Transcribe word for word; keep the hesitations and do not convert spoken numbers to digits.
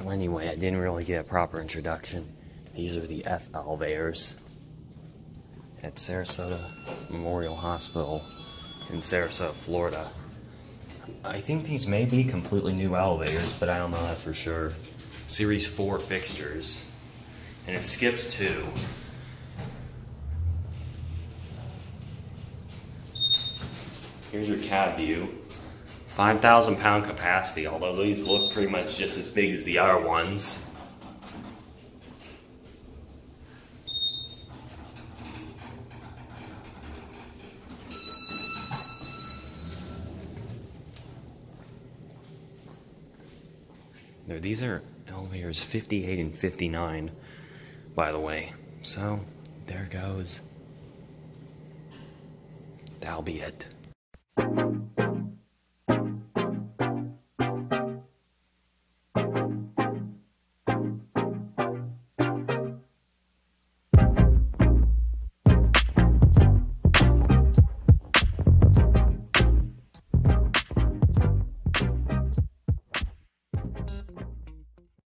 So anyway, I didn't really get a proper introduction. These are the F elevators at Sarasota Memorial Hospital in Sarasota, Florida. I think these may be completely new elevators, but I don't know that for sure. Series four fixtures, and it skips two. Here's your cab view. five thousand pound capacity, although these look pretty much just as big as the other ones. No, these are elevators fifty-eight and fifty-nine, by the way. So, there goes. That'll be it.